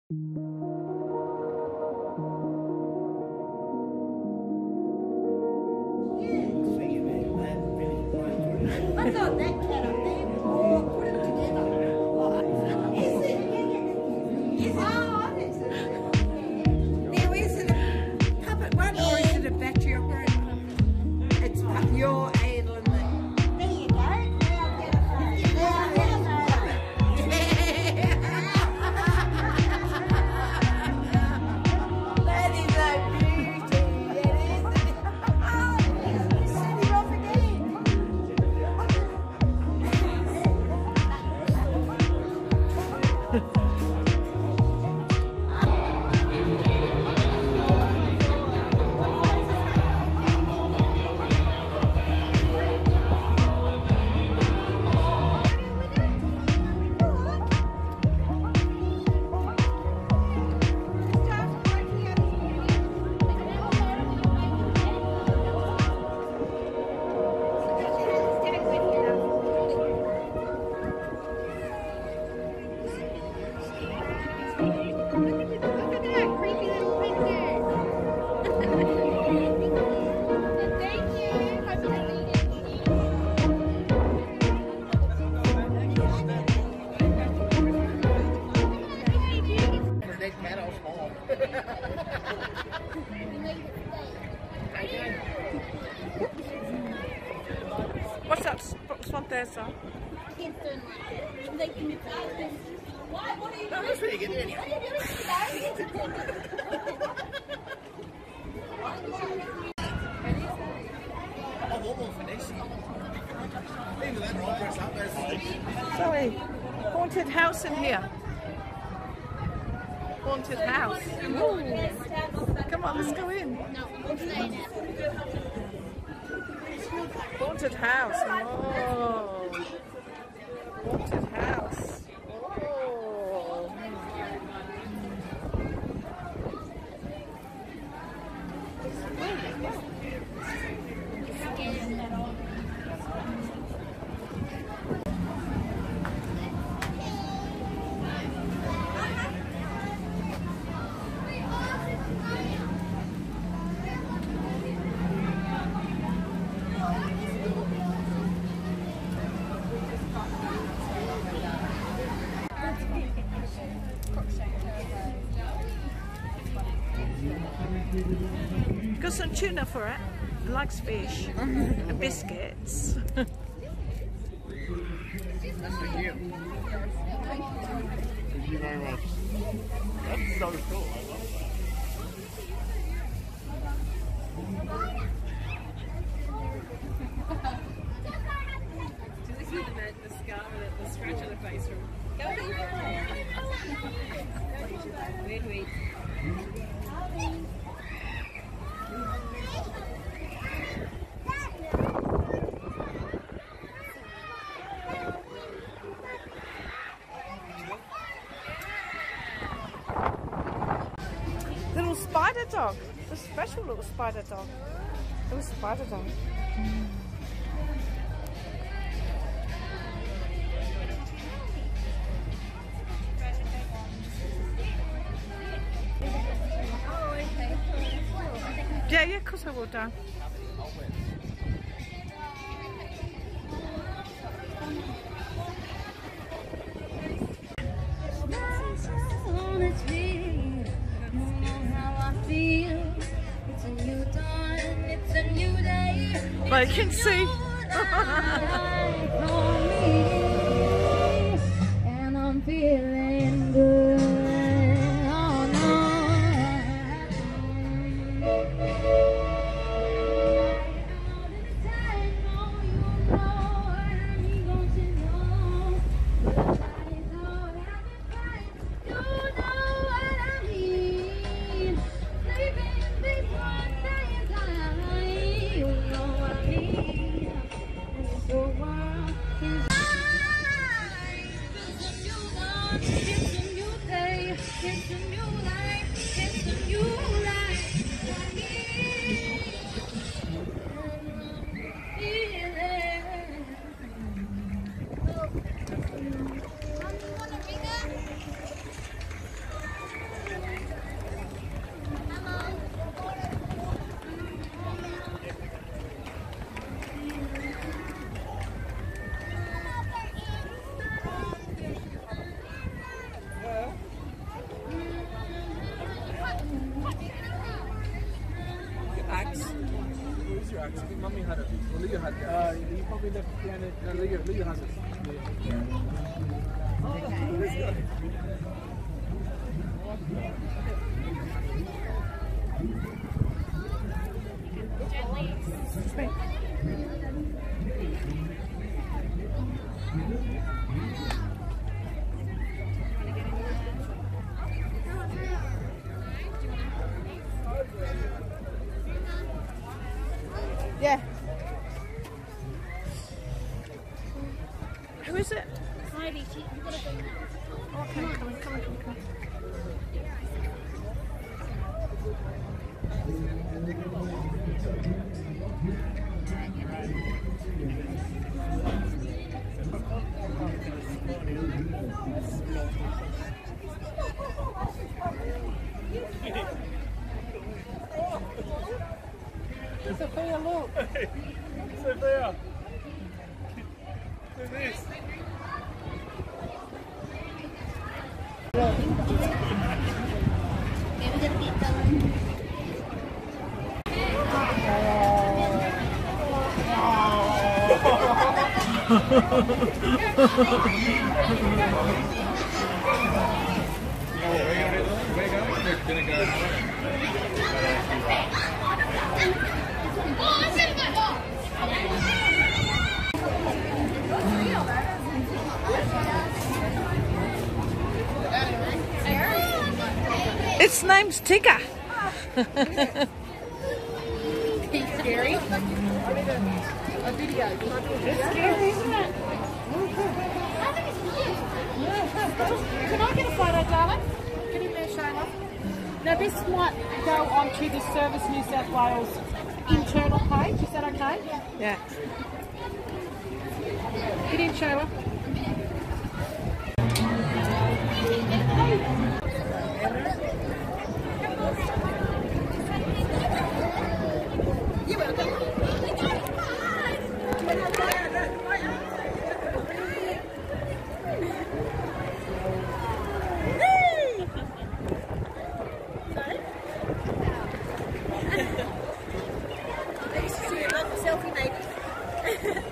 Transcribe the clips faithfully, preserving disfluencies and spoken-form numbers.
I thought that cat up there. Oh, put it together. Is it? Is it? Oh, is it? Now, is it a puppet one or is it a battery operated? It's your element. There you go. Now I'll get a phone. Now that is a beauty. It is. Oh, set him off again. What's that? What's one there, sir? Why? What are you doing? That's where you get in. What are you doing I want more finesse. Even that right dress up as Sorry, haunted house in here. Haunted house. Ooh. Come on, let's go in. No, we'll stay in it. Haunted house. Oh. Haunted house. Oh. Got some tuna for it. It likes fish. And biscuits. That's for you. Thank you very much. That's so cool. I love that. Did you see the, the scar, the, the scratch on the face from? Wait, wait. Little spider dog. A special little spider dog. Little spider dog. Mm. Yeah, yeah, of course I will, Dan. Well, you can see. And I'm feeling good. Oh, no. I think Mummy had it. Well, Leah had it. Uh, you probably left it down there. No, Leah, Leah has it. Yeah. Oh, let's go. Yeah. Who is it? Heidi, she, you've got to bring that. Oh, come on, come on, come on, come on, come on. Sophia, look! Sophia! Look at this! Its name's Tigger. It's scary. A video. It's scary, isn't it? Can I get a photo, darling? Get in there, Shayla. Now this might go onto the Service New South Wales internal page. Is that okay? Yeah. Get in, Shayla. Selfie, maybe.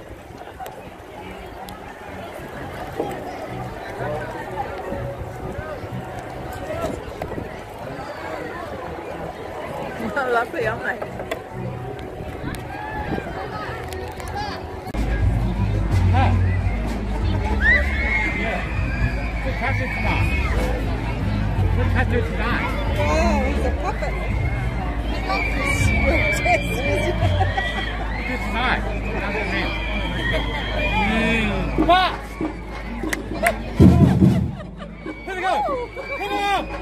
Lovely, aren't they? Huh? Yeah. Good catch it tonight. Good catch it tonight. Oh, he's a puppet. Good tonight. Mm. Come on! Here we go! Come on!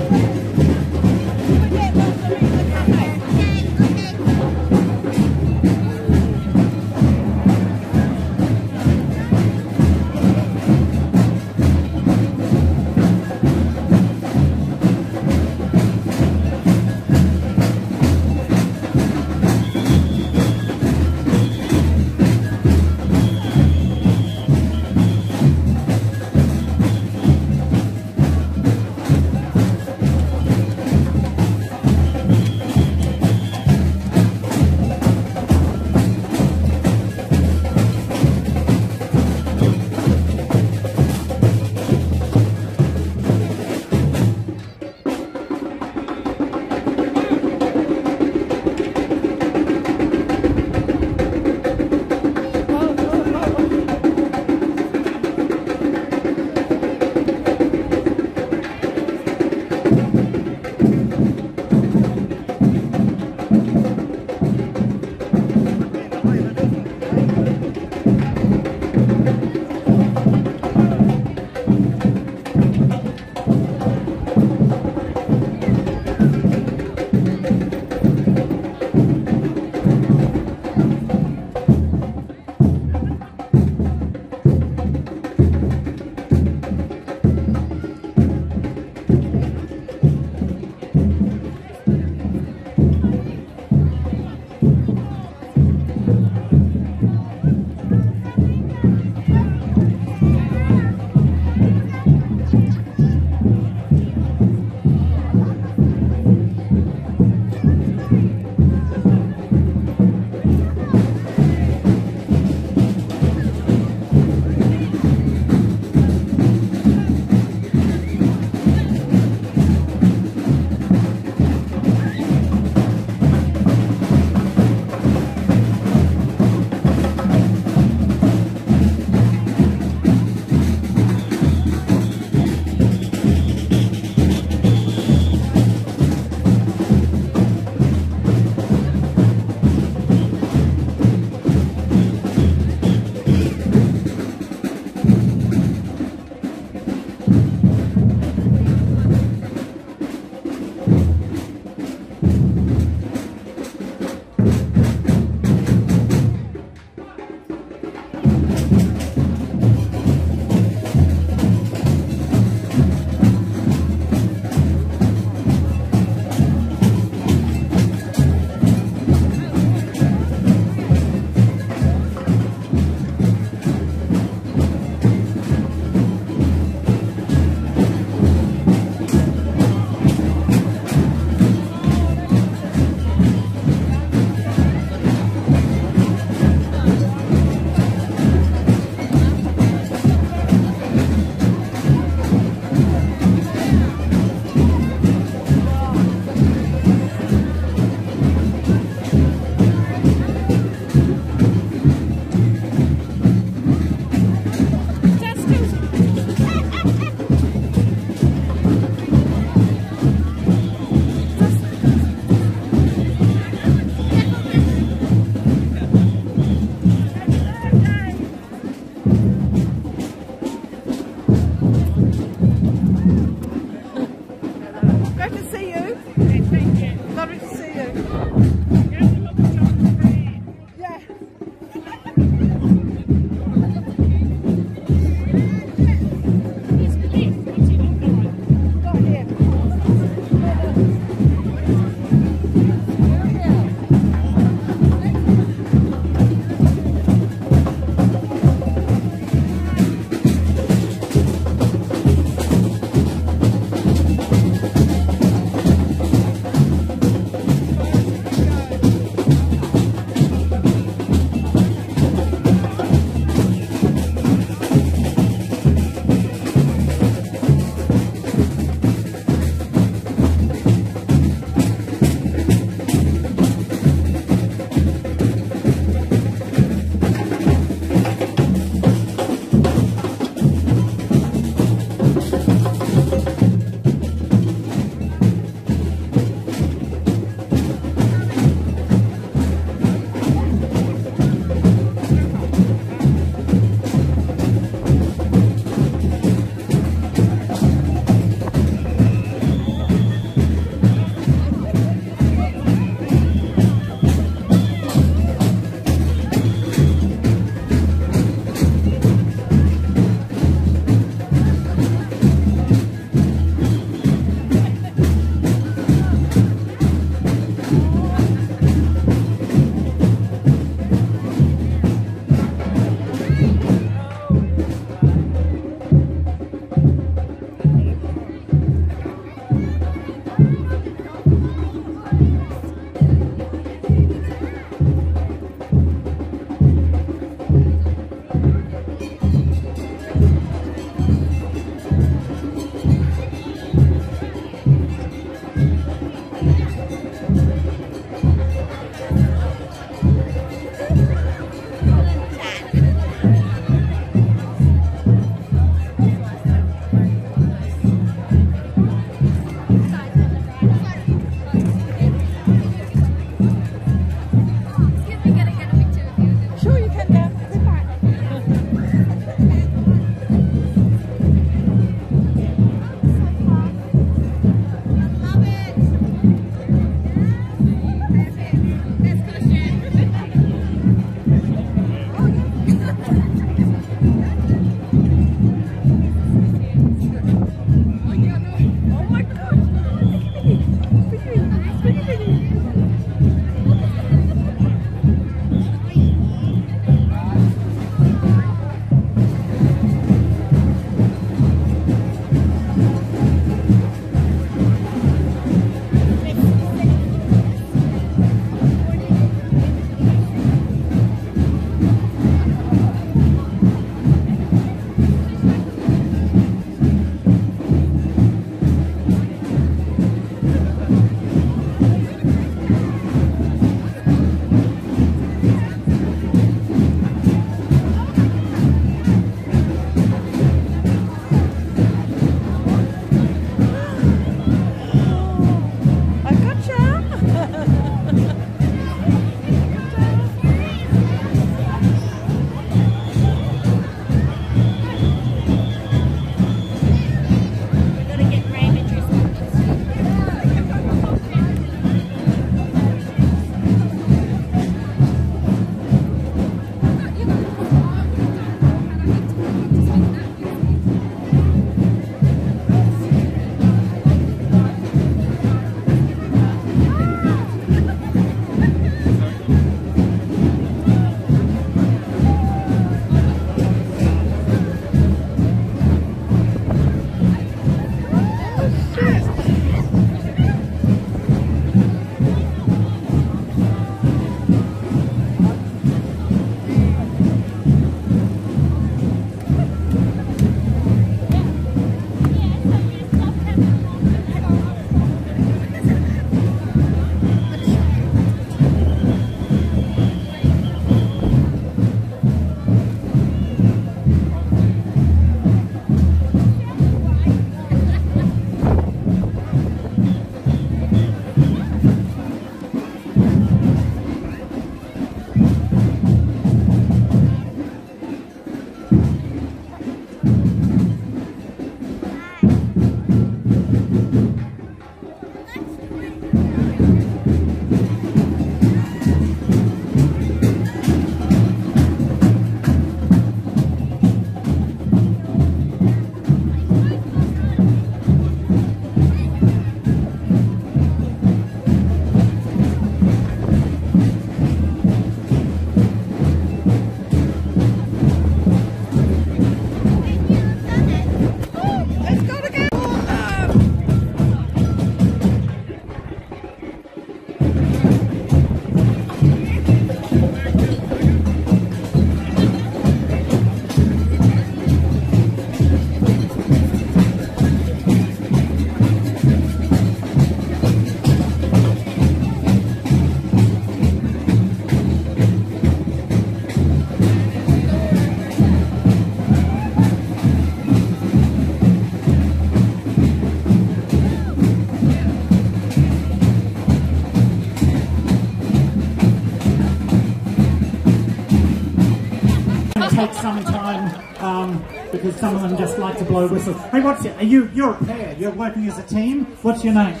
take some time um, because some of them just like to blow whistles. Hey, what's it? Are you? You're a pair. You're working as a team. What's your name?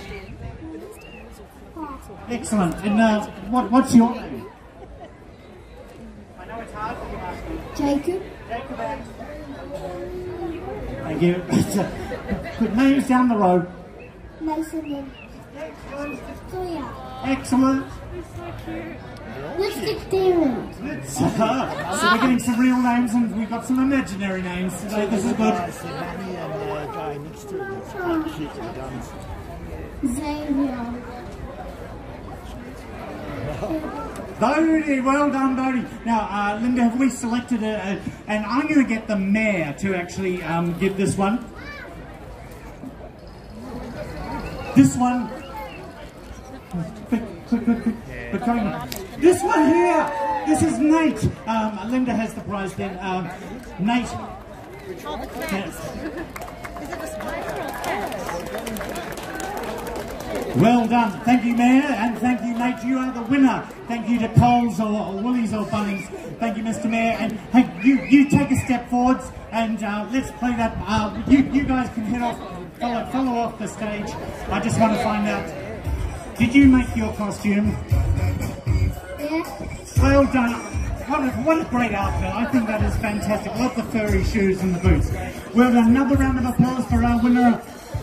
Excellent. And uh, what, what's your name? I know it's hard for you asking. Jacob. Jacob. Thank you. Put names down the road. Mason and Zoya. Excellent. Lipstick Dorian. Let's, uh, so we're getting some real names and we've got some imaginary names today. This is good. Xavier. Bodie, well done, Bodie. Now, uh, Linda, have we selected a, a and I'm going to get the mayor to actually um, give this one. This one. Quick, quick, quick, quick. We're coming. This one here. This is Nate. Um, Linda has the prize then. Um, Nate. Yes. Well done. Thank you, Mayor, and thank you, Nate. You are the winner. Thank you to Coles or, or Woolies or Bunnings. Thank you, Mister Mayor. And hey, you, you take a step forwards and uh, let's play that. Uh, you, you guys can head off, follow, follow off the stage. I just want to find out, did you make your costume? Yeah. Well done. What a, what a great outfit. I think that is fantastic. Love the furry shoes and the boots. Well done. Another round of applause for our winner.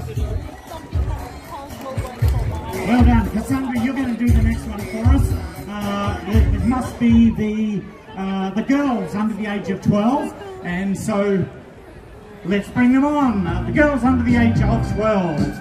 Well done. Cassandra, you're going to do the next one for us. Uh, it, it must be the, uh, the girls under the age of twelve. And so, let's bring them on. Uh, the girls under the age of twelve.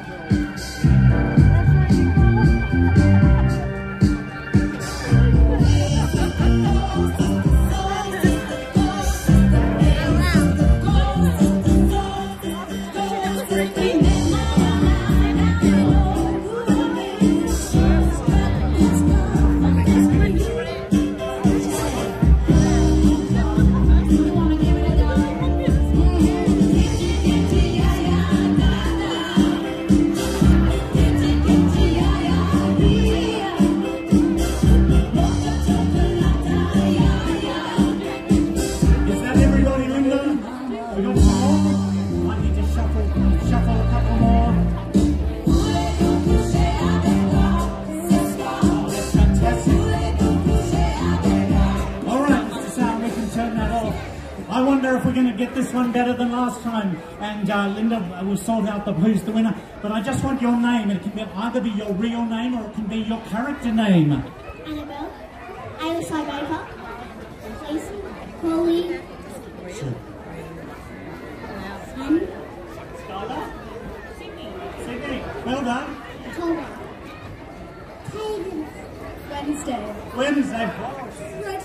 If we're going to get this one better than last time, and uh, Linda will sort out the who's the winner, but I just want your name. It can be, either be your real name or it can be your character name. Annabelle. Alice Baker. Jason. Holly. Sure. Sam. Skylar. Sydney. Sydney. Well done. Colby. Hayden. Wednesday. Wednesday. Red.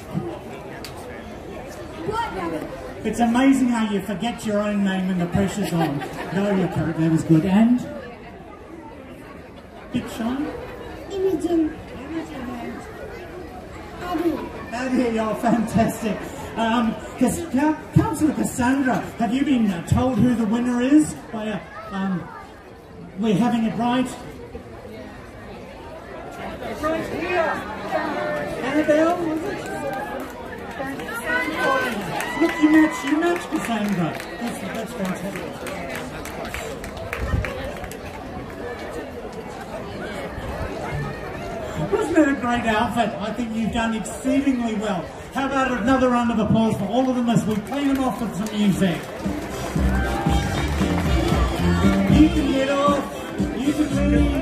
White Rabbit. It's amazing how you forget your own name when the pressure's on. No, your character name is good. And? Big Sean? Imogen. Abby. Abby, you're fantastic. Um, Councillor Cassandra, have you been uh, told who the winner is? By, uh, um, we're having it right. Right here. Annabelle, was it? Look, you match, you match Cassandra. That's, that's fantastic. Wasn't it a great outfit? I think you've done exceedingly well. How about another round of applause for all of them as we play them off with some music? You can get off. You can leave.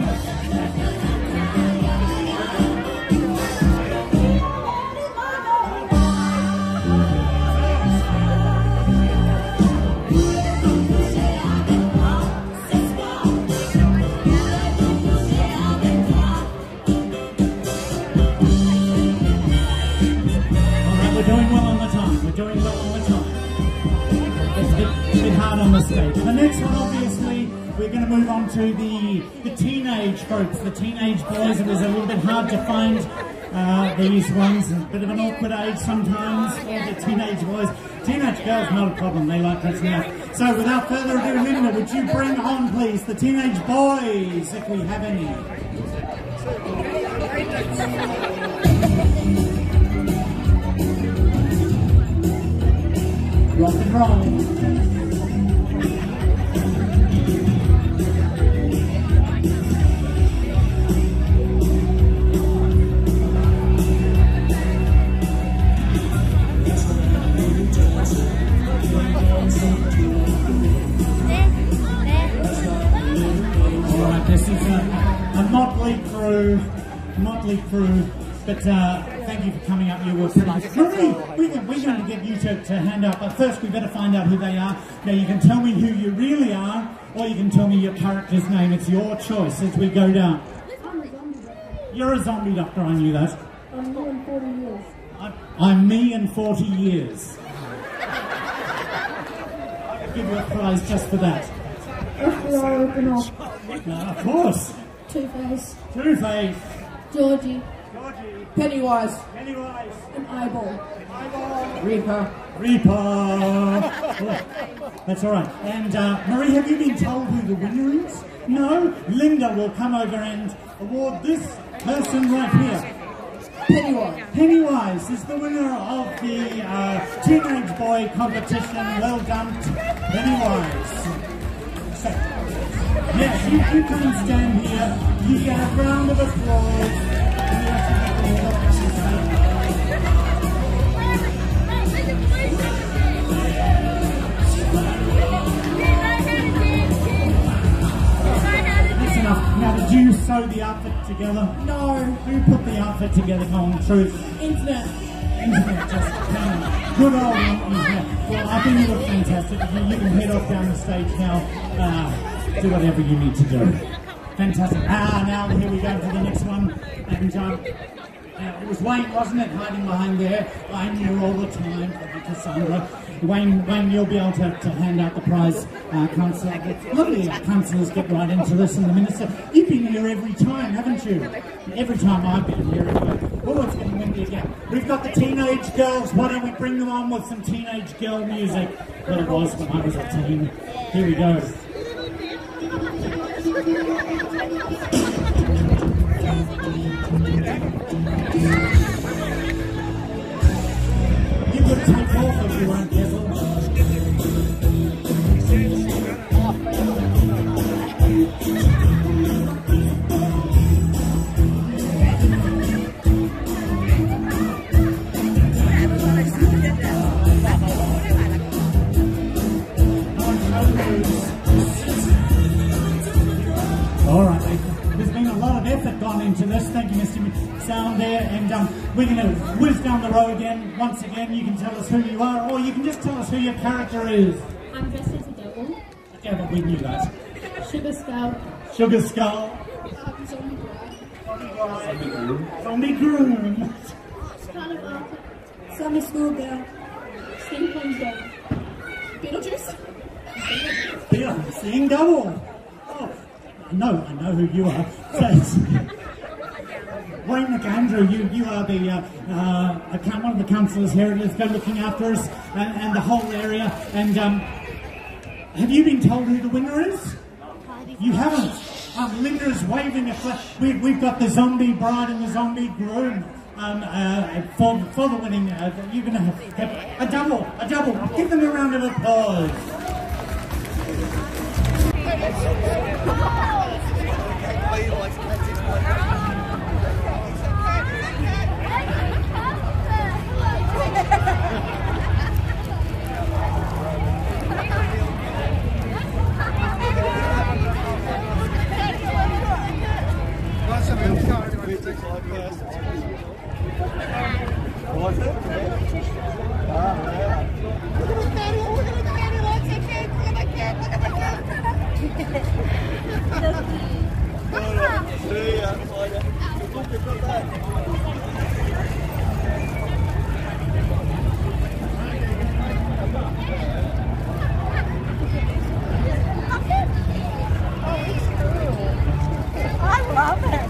Doing well on the time. We're doing well on the time. It's a bit, a bit hard on the stage. The next one, obviously, we're going to move on to the, the teenage groups, the teenage boys. It was a little bit hard to find uh, these ones. A bit of an awkward age sometimes for the teenage boys. Teenage girls, not a problem. They like dressing up. So without further ado, Linda, would you bring on, please, the teenage boys, if we have any? control. Alright, this is a, a motley crew, motley crew, but uh, thank you for coming up. You were pretty Marie, we can, we're going to get you to, to hand up, but first we better find out who they are. Now you can tell me who you really are, or you can tell me your character's name. It's your choice as we go down. You're a zombie doctor, I knew that. I'm me in forty years. I'm, I'm me in forty years. I'll give you a prize just for that. F B I open up. Uh, of course. Two-Face. Two-Face. Georgie. Georgie. Pennywise. Pennywise. And Eyeball. Eyeball. Reaper. Reaper. Oh, that's all right. And uh, Marie, have you been told who the winner is? No? Linda will come over and award this person right here. Pennywise. Pennywise is the winner of the uh, Teenage Boy competition. Well done, Pennywise. So, yes, you, you come and stand here. You get a round of applause. That's enough. Now, did you sew the outfit together? No. Who put the outfit together, Colin? Truth. Internet. Internet, just um, good old internet. Well, I think you look fantastic. You, you can head off down the stage now. Uh, do whatever you need to do. Fantastic. Ah, now here we go to the next one. And um, uh, it was Wayne, wasn't it, hiding behind there? I knew all the time, probably Cassandra. Wayne, Wayne, you'll be able to, to hand out the prize, uh, Councillor. Lovely councillors get right into this, and the Minister. You've been here every time, haven't you? Every time I've been here. Oh, it's getting windy again. We've got the teenage girls. Why don't we bring them on with some teenage girl music? Well, it was when I was a teen. Here we go. You could take off if you weren't careful. All right, there's been a lot of effort gone into this. Thank you, Mister Sound there, and um, we're going to whiz down the road again. Once again, you can tell us who you are, or you can just tell us who your character is. I'm dressed as a devil. A devil, we knew that. Sugar Skull. Sugar Skull. Um, zombie bride. Zombie Groom. Zombie Groom. Kind of Arthur. Zombie Schoolgirl. Steampun's Dog. Beetlejuice. Yeah, seeing double. Oh, I know, I know who you are. So, Wayne McAndrew, you, you are the uh, uh, account, one of the councillors here at Lithgow looking after us and, and the whole area. And um, have you been told who the winner is? You haven't. Um, Linda's waving a we've, we've got the zombie bride and the zombie groom um, uh, for, for the winning. Uh, you're going to have, have a double, a double. Give them a round of applause. I love it.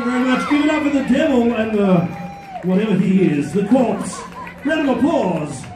very much. Give it up for the devil and the, whatever he is, the corpse. Round of applause.